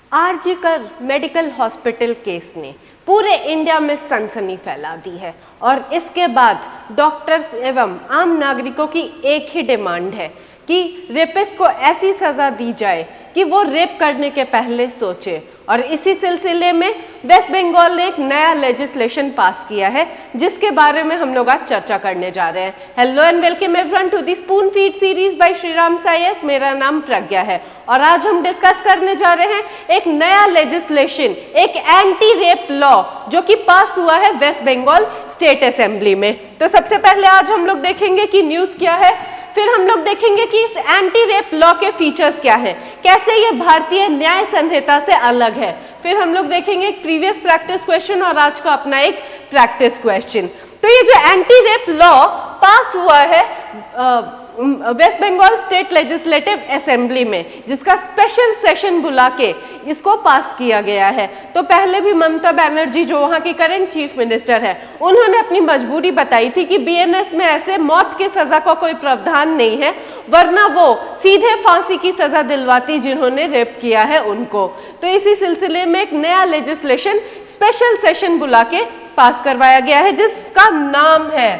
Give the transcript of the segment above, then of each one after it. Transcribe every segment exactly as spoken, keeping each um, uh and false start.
RG Kar medical hospital case ने पूरे India में सनसनी फैला दी है और इसके बाद डॉक्टर्स एवं आम नागरिकों की एक ही डिमांड है कि रेपिस्ट को ऐसी सज़ा दी जाए कि वो रेप करने के पहले सोचे। और इसी सिलसिले में वेस्ट बंगाल ने एक नया लेजिस्लेशन पास किया है जिसके बारे में हम लोग आज चर्चा करने जा रहे हैं। Hello and welcome everyone to the spoon feed series by Shriram साईएस। मेरा नाम प्रज्ञा है और आज हम डिस्कस करने जा रहे हैं एक नया लेजिस्लेशन, एक एंटी रेप लॉ जो कि पास हुआ है वेस्ट बंगाल स्टेट असेंबली में। तो सबसे पहले आज हम लोग देखेंगे कि न्यूज़ क्या है, फिर हम लोग देखेंगे कि इस एंटी रेप लॉ के फीचर्स क्या हैं, कैसे ये भारतीय न्याय संहिता से अलग है, फिर हम लोग देखेंगे एक प्रीवियस प्रैक्टिस क्वेश्चन और आज का अपना एक प्रैक्टिस क्वेश्चन। तो ये जो एंटी रेप लॉ पास हुआ है west Bengal state legislative assembly में, जिसका स्पेशल सेशन बुला के इसको पास किया गया है। तो पहले भी ममता बनर्जी जो वहाँ की करंट चीफ मिनिस्टर है, उन्होंने अपनी मजबूरी बताई थी कि बीएनएस में ऐसे मौत की सजा का कोई प्रावधान नहीं है, वरना वो सीधे फांसी की सजा दिलवाती जिन्होंने रेप किया है उनको। तो इसी सिलसिले में एक नया लेजिस्लेशन स्पेशल सेशन बुला के पास करवाया गया है जिसका नाम है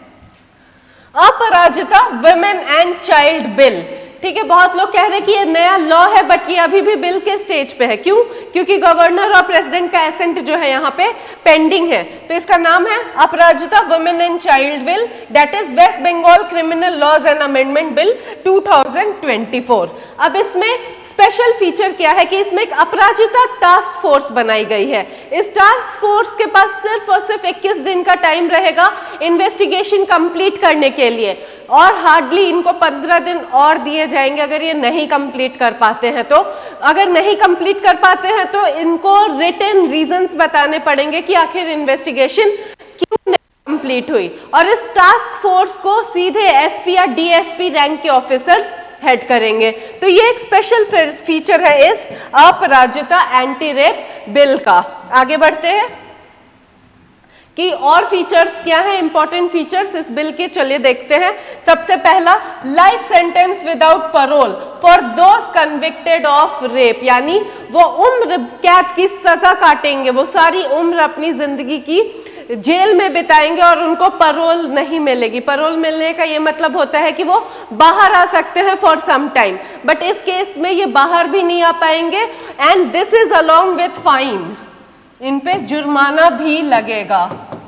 Aparajita women and child bill. ठीक है, बहुत लोग कह रहे हैं कि ये नया लॉ है बट ये अभी भी बिल के स्टेज पे है। क्यों? क्योंकि गवर्नर और प्रेसिडेंट का एसेंट जो है यहाँ पे पेंडिंग है। तो इसका नाम है Aparajita women and child bill, that is west Bengal criminal laws and amendment bill two thousand twenty four. अब इसमें स्पेशल फीचर क्या है कि इसमें एक अपराजिता टास्क फोर्स बनाई गई है। इस टास्क फोर्स के पास सिर्फ और सिर्फ इक्कीस दिन का टाइम रहेगा इन्वेस्टिगेशन कंप्लीट करने के लिए और हार्डली इनको पंद्रह दिन और दिए जाएंगे अगर ये नहीं कंप्लीट कर पाते हैं तो। अगर नहीं कंप्लीट कर पाते हैं तो इनको रिटन रीजंस बताने पड़ेंगे कि आखिर इन्वेस्टिगेशन क्यों नहीं कंप्लीट हुई। और इस टास्क फोर्स को सीधे एसपी या डीएसपी रैंक के ऑफिसर्स हेड करेंगे। तो ये एक स्पेशल फीचर है इस अपराजिता एंटी रेप बिल का। आगे बढ़ते हैं कि और फीचर्स क्या है, इंपॉर्टेंट फीचर्स इस बिल के, चलिए देखते हैं। सबसे पहला, life sentence without parole for those convicted of rape, यानी वो उम्र कैद की सजा काटेंगे, वो सारी उम्र अपनी जिंदगी की जेल में बिताएंगे और उनको पैरोल नहीं मिलेगी। पैरोल मिलने का ये मतलब होता है कि वो बाहर आ सकते हैं फॉर सम टाइम, बट इस केस में ये बाहर भी नहीं आ पाएंगे and this is along with fine, इन पे जुर्माना भी लगेगा।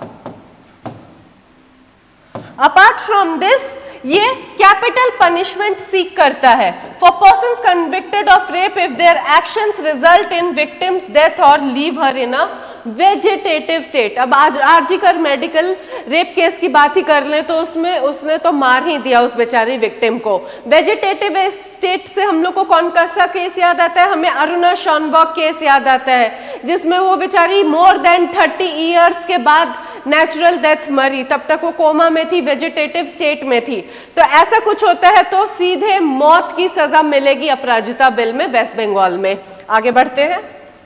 अपार्ट फ्रॉम दिस ये कैपिटल पनिशमेंट सीक करता है for persons convicted of rape if their actions result in victims death और leave her in a vegetative state. अब आज आरजीकर मेडिकल रेप केस की बात ही कर लें तो उसमें उसने तो मार ही दिया उस बेचारी विक्टिम को। वेजिटेटिव स्टेट से हम लोग को कौन सा केस याद आता है? हमें अरुणा शॉनबॉग केस याद आता है जिसमें वो बेचारी मोर देन थर्टी ईयर्स के बाद नेचुरल डेथ मरी, तब तक वो कोमा में थी, वेजिटेटिव स्टेट में थी। तो ऐसा कुछ होता है तो सीधे मौत की सजा मिलेगी अपराजिता बिल में वेस्ट बंगाल में। आगे बढ़ते हैं।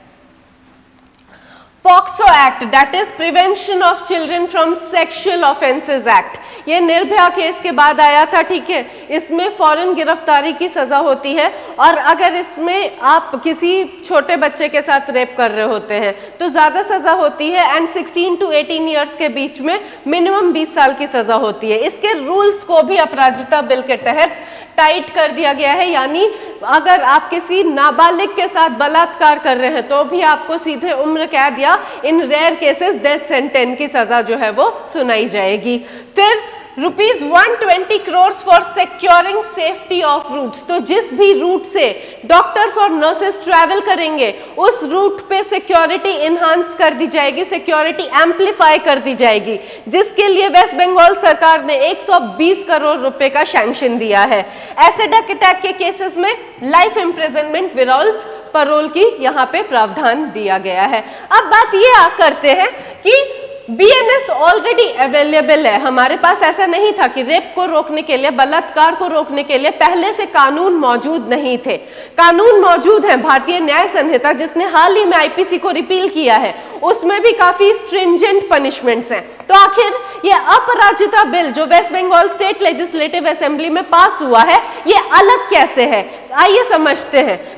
POCSO act, that is prevention of children from sexual offences act, ये निर्भया केस के बाद आया था। ठीक है, इसमें फौरन गिरफ्तारी की सजा होती है और अगर इसमें आप किसी छोटे बच्चे के साथ रेप कर रहे होते हैं तो ज्यादा सजा होती है and sixteen to eighteen years के बीच में मिनिमम बीस साल की सजा होती है। इसके रूल्स को भी अपराजिता बिल के तहत टाइट कर दिया गया है, यानी अगर आप किसी नाबालिग के साथ बलात्कार कर रहे हैं तो भी आपको सीधे उम्र कैद या in rare cases death sentence की सजा जो है वो सुनाई जाएगी। फिर rupees one twenty crore for securing safety of routes, तो जिस भी रूट से डॉक्टर्स और नर्सेस ट्रैवल करेंगे उस रूट पे सिक्योरिटी इनहांस कर दी जाएगी, सिक्योरिटी एम्पलीफाई कर दी जाएगी, जिसके लिए वेस्ट बंगाल सरकार ने एक सौ बीस करोड़ रुपए का सैंक्शन दिया है। एसिड अटैक के केसेस में लाइफ इम्प्रिजनमेंट विदाउट पैरोल की यहाँ पे प्रावधान दिया गया है। अब बात ये आ करते हैं कि बीएनएस ऑलरेडी अवेलेबल है, हमारे पास ऐसा नहीं था कि रेप को रोकने के लिए, बलात्कार को रोकने के लिए पहले से कानून मौजूद नहीं थे। कानून मौजूद है, भारतीय न्याय संहिता जिसने हाल ही में आईपीसी को रिपील किया है, उसमें भी काफी स्ट्रिंजेंट पनिशमेंट्स हैं। तो आखिर ये अपराजिता बिल जो west Bengal state legislative assembly में पास हुआ है, ये अलग कैसे है, आइए समझते हैं।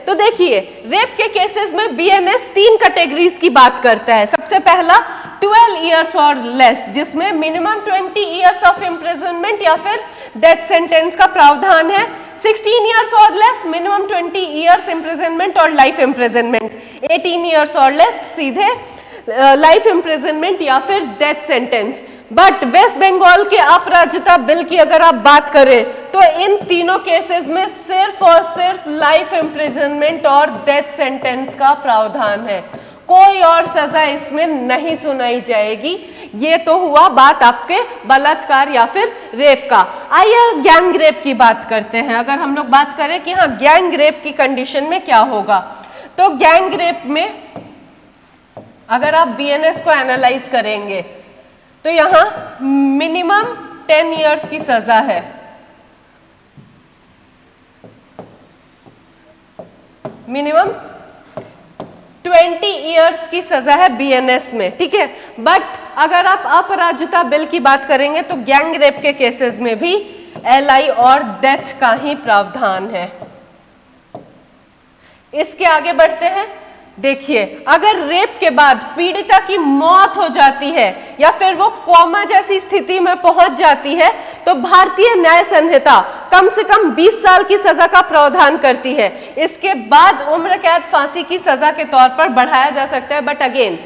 तो देखिए रेप के केसेस में बीएनएस तीन कैटेगरीज की बात करता है। सबसे पहला ट्वेल्व इयर्स और लेस, जिसमें minimum twenty years of imprisonment या फिर डेथ सेंटेंस का प्रावधान है। सिक्सटीन इयर्स और less minimum twenty years imprisonment और लाइफ इम्प्रिजनमेंट। एटीन इयर्स और लेस सीधे लाइफ इम्प्रिजनमेंट या फिर death sentence. But west Bengal के अपराजिता बिल की अगर आप बात करें तो इन तीनों केसेस में सिर्फ और सिर्फ लाइफ इम्प्रिजनमेंट और डेथ सेंटेंस का प्रावधान है, कोई और सजा इसमें नहीं सुनाई जाएगी। ये तो हुआ बात आपके बलात्कार या फिर रेप का। आइए गैंग रेप की बात करते हैं। अगर हम लोग बात करें कि हाँ गैंग रेप की कंडीशन में क्या होगा, तो गैंग रेप में अगर आप बीएनएस को एनालाइज करेंगे तो यहां मिनिमम टेन इयर्स की सजा है, मिनिमम ट्वेंटी इयर्स की सजा है बीएनएस में, ठीक है। बट अगर आप अपराजिता बिल की बात करेंगे तो गैंग रेप के केसेस में भी एलआई और डेथ का ही प्रावधान है। इसके आगे बढ़ते हैं। देखिए अगर रेप के बाद पीड़िता की मौत हो जाती है या फिर वो कोमा जैसी स्थिति में पहुंच जाती है तो भारतीय न्याय संहिता कम से कम बीस साल की सजा का प्रावधान करती है। इसके बाद उम्र कैद फांसी की सजा के तौर पर बढ़ाया जा सकता है। बट अगेन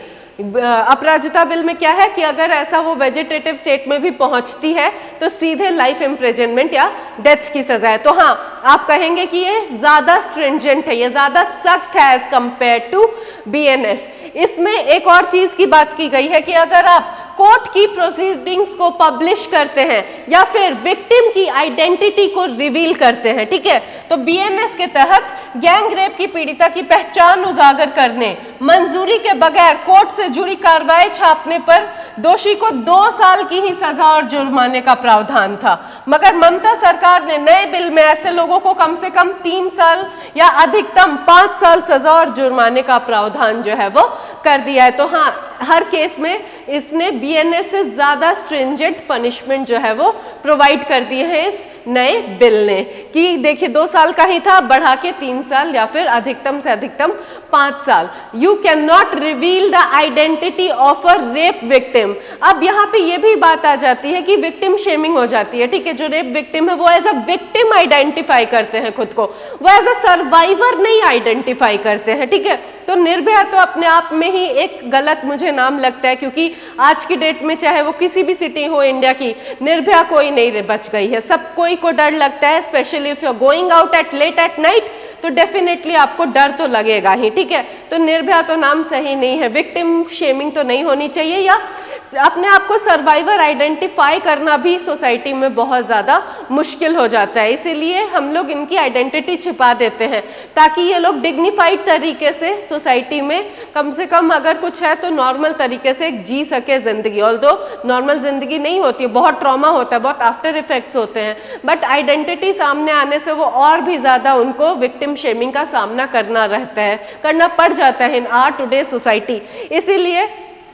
अपराजिता बिल में क्या है कि अगर ऐसा वो वेजिटेटिव स्टेट में भी पहुंचती है तो सीधे लाइफ इम्प्रिजनमेंट या डेथ की सजा है। तो हाँ आप कहेंगे कि ये ज्यादा स्ट्रिंजेंट है, ये ज्यादा सख्त है एज कंपेयर टू बीएनएस। इसमें एक और चीज की बात की गई है कि अगर आप कोर्ट की प्रोसीडिंग्स को पब्लिश करते हैं या फिर विक्टिम की आइडेंटिटी को रिवील करते हैं, ठीक है, तो बीएनएस के तहत गैंग रेप की पीड़िता की पहचान उजागर करने, मंजूरी के बगैर कोर्ट से जुड़ी कार्रवाई छापने पर दोषी को दो साल की ही सजा और जुर्माने का प्रावधान था। मगर ममता सरकार ने नए बिल में ऐसे लोगों को कम से कम तीन साल या अधिकतम पांच साल सजा और जुर्माने का प्रावधान जो है वो कर दिया है। तो हाँ हर केस में इसने बीएनएस से ज्यादा स्ट्रिंजेंट पनिशमेंट जो है वो प्रोवाइड कर दिए हैं इस नए बिल ने, कि देखिए दो साल का ही था बढ़ा के तीन साल या फिर अधिकतम से अधिकतम पांच साल। You can not reveal the identity of a rape victim. अब यहाँ पे ये भी बात आ जाती है कि विक्टिम शेमिंग हो जाती है, ठीक है। जो रेप विक्टिम है वो एज अ विक्टिम आइडेंटिफाई करते हैं खुद को, वो एज अ सर्वाइवर नहीं आइडेंटिफाई करते हैं, ठीक है। तो निर्भया तो अपने आप में ही एक गलत मुझे नाम लगता है, क्योंकि आज की डेट में चाहे वो किसी भी सिटी हो इंडिया की, निर्भया कोई नहीं बच गई है, सब कोई को डर लगता है। Specially if you are going out at late at night तो डेफिनेटली आपको डर तो लगेगा ही, ठीक है। तो निर्भया तो नाम सही नहीं है। विक्टिम शेमिंग तो नहीं होनी चाहिए, या अपने आप को सर्वाइवर आइडेंटिफाई करना भी सोसाइटी में बहुत ज़्यादा मुश्किल हो जाता है। इसीलिए हम लोग इनकी आइडेंटिटी छिपा देते हैं ताकि ये लोग डिग्निफाइड तरीके से सोसाइटी में कम से कम अगर कुछ है तो नॉर्मल तरीके से जी सके ज़िंदगी। ऑल्दो नॉर्मल ज़िंदगी नहीं होती है, बहुत ट्रॉमा होता है, बहुत आफ्टर इफेक्ट्स होते हैं, बट आइडेंटिटी सामने आने से वो और भी ज़्यादा उनको विक्टिम शेमिंग का सामना करना रहता है, करना पड़ जाता है इन आर टुडे सोसाइटी। इसीलिए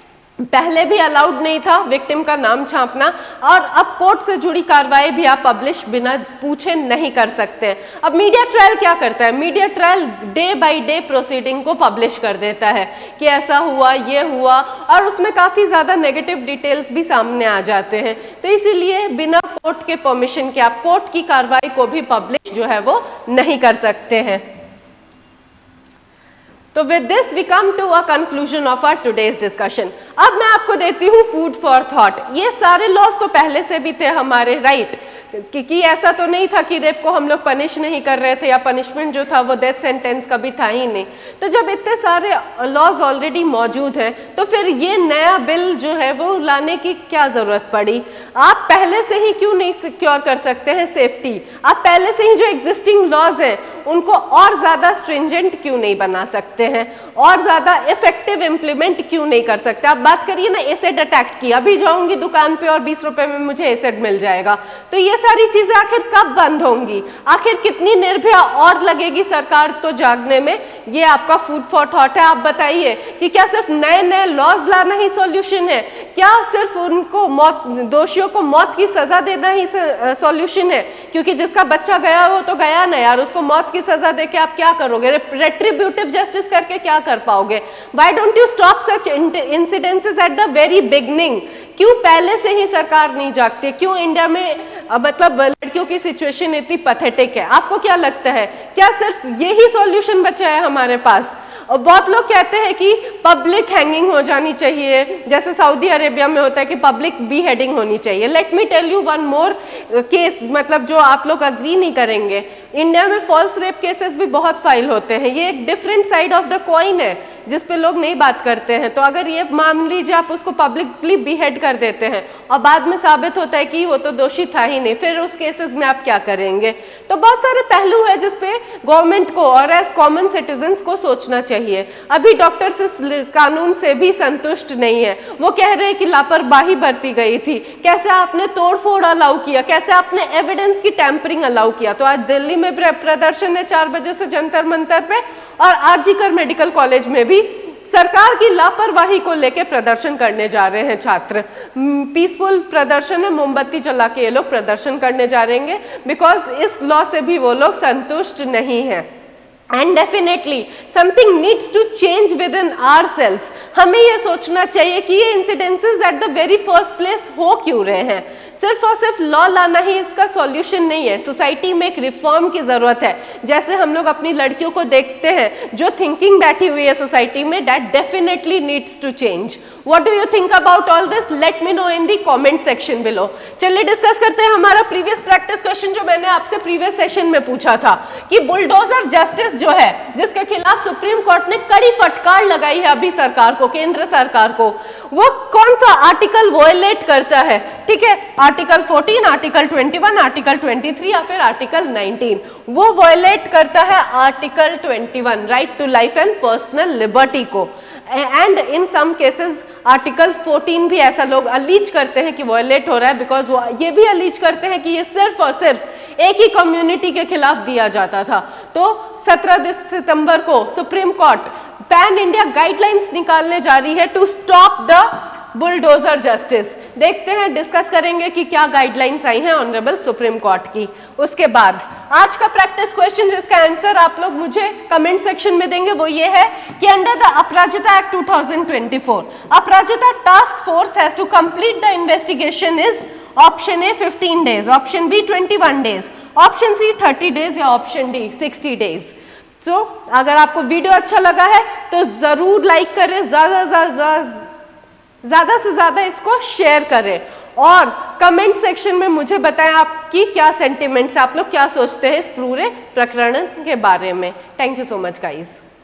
पहले भी अलाउड नहीं था विक्टिम का नाम छापना, और अब कोर्ट से जुड़ी कार्रवाई भी आप पब्लिश बिना पूछे नहीं कर सकते हैं। अब मीडिया ट्रायल क्या करता है? Media trial day by day proceeding को पब्लिश कर देता है कि ऐसा हुआ, ये हुआ, और उसमें काफ़ी ज़्यादा नेगेटिव डिटेल्स भी सामने आ जाते हैं। तो इसीलिए बिना कोर्ट के परमिशन के आप कोर्ट की कार्रवाई को भी पब्लिश जो है वो नहीं कर सकते हैं। तो with this we come to a conclusion of our today's discussion. अब मैं आपको देती हूँ फूड फॉर थॉट। ये सारे लॉज तो पहले से भी थे हमारे, राइट, क्योंकि ऐसा तो नहीं था कि रेप को हम लोग पनिश नहीं कर रहे थे, या पनिशमेंट जो था वो डेथ सेंटेंस कभी था ही नहीं। तो जब इतने सारे लॉज ऑलरेडी मौजूद हैं तो फिर ये नया बिल जो है वो लाने की क्या ज़रूरत पड़ी? आप पहले से ही क्यों नहीं सिक्योर कर सकते हैं सेफ्टी? आप पहले से ही जो एग्जिस्टिंग लॉज हैं उनको और ज़्यादा स्ट्रिंजेंट क्यों नहीं बना सकते हैं, और ज़्यादा इफेक्टिव इम्प्लीमेंट क्यों नहीं कर सकते? आप बात करिए ना एसिड अटैक की, अभी जाऊंगी दुकान पे और बीस रुपए में मुझे एसिड मिल जाएगा। तो ये सारी चीजें आखिर कब बंद होंगी? आखिर कितनी निर्भया और लगेगी सरकार को जागने में? ये आपका फूड फॉर थॉट है। आप बताइए कि क्या सिर्फ नए नए लॉज लाना ही सॉल्यूशन है? क्या सिर्फ उनको मौत, दोषियों को मौत की सजा देना ही सॉल्यूशन है? क्योंकि जिसका बच्चा गया वो तो गया ना यार, उसको मौत की सजा देके आप क्या करोगे? रेट्रीब्यूटिव जस्टिस करके क्या कर पाओगे? Why don't you stop such incidences at the very beginning? क्यों पहले से ही सरकार नहीं जागती? क्यों इंडिया में मतलब लड़कियों की सिचुएशन इतनी पैथेटिक है? आपको क्या लगता है, क्या सिर्फ यही सॉल्यूशन बचा है हमारे पास? और बहुत लोग कहते हैं कि पब्लिक हैंगिंग हो जानी चाहिए, जैसे सऊदी अरेबिया में होता है कि पब्लिक बी हेडिंग होनी चाहिए। Let me tell you one more case, मतलब जो आप लोग अग्री नहीं करेंगे, इंडिया में फॉल्स रेप केसेस भी बहुत फाइल होते हैं। ये एक different side of the coin है जिस पे लोग नहीं बात करते हैं। तो अगर ये मान लीजिए आप उसको पब्लिकली बीहेड कर देते हैं और बाद में साबित होता है कि वो तो दोषी था ही नहीं, फिर उस केसेस में आप क्या करेंगे? तो बहुत सारे पहलू है जिस पे गवर्नमेंट को और एज कॉमन सिटीजन्स को सोचना चाहिए। अभी डॉक्टर्स इस कानून से भी संतुष्ट नहीं है, वो कह रहे हैं कि लापरवाही बरती गई थी, कैसे आपने तोड़फोड़ अलाउ किया, कैसे आपने एविडेंस की टैंपरिंग अलाउ किया। तो आज दिल्ली में प्रदर्शन है चार बजे से जंतर मंतर पे, और आरजीकर मेडिकल कॉलेज में भी सरकार की लापरवाही को लेकर प्रदर्शन करने जा रहे हैं छात्र। पीसफुल प्रदर्शन है, मोमबत्ती जला के ये लोग प्रदर्शन करने जा रहे हैं, बिकॉज इस लॉ से भी वो लोग संतुष्ट नहीं है। And definitely something needs to change within ourselves. हमें ये सोचना चाहिए कि ये incidences at the very first place हो क्यों रहे हैं। सिर्फ और सिर्फ लॉ लाना ही इसका सॉल्यूशन नहीं है, सोसाइटी में एक रिफॉर्म की जरूरत है। जैसे हम लोग अपनी लड़कियों को देखते हैं, जो थिंकिंग बैठी हुई है सोसाइटी में, that definitely needs to change. What do you think about all this? Let me know in the comment section below. चलिए डिस्कस करते हैं हमारा प्रीवियस प्रैक्टिस क्वेश्चन जो मैंने आपसे प्रीवियस सेशन में पूछा था कि बुलडोजर जस्टिस जो है, जिसके खिलाफ सुप्रीम कोर्ट ने कड़ी फटकार लगाई है अभी सरकार को, केंद्र सरकार को, वो कौन सा आर्टिकल वॉयलेट करता है? ठीक है, article fourteen, article twenty one, article twenty three या फिर आर्टिकल नाइनटीन? वो वॉयलेट करता है article twenty one, right to life and personal liberty को। And in some cases article fourteen भी ऐसा लोग अलीज करते हैं कि वॉयलेट हो रहा है, बिकॉज वो ये भी अलीज करते हैं कि ये सिर्फ और सिर्फ एक ही कम्युनिटी के खिलाफ दिया जाता था। तो सत्रह सितंबर को supreme court pan India guidelines निकालने जा रही है to stop the bulldozer justice. देखते हैं, डिस्कस करेंगे कि क्या गाइडलाइंस आई हैं ऑनरेबल सुप्रीम कोर्ट की। उसके बाद आज का प्रैक्टिस क्वेश्चन जिसका आंसर आप लोग मुझे कमेंट सेक्शन में देंगे वो ये है कि under the Aparajita act two thousand twenty four, Aparajita task force has to complete the investigation is option A fifteen days, option B twenty one days, option C thirty days या ऑप्शन डी सिक्सटी डेज। तो so, अगर आपको video अच्छा लगा है तो जरूर like करें, ज्यादा ज्यादा ज्यादा से ज्यादा इसको शेयर करें और कमेंट सेक्शन में मुझे बताएं आपकी क्या सेंटिमेंट्स, आप लोग क्या सोचते हैं इस पूरे प्रकरण के बारे में। Thank you so much guys.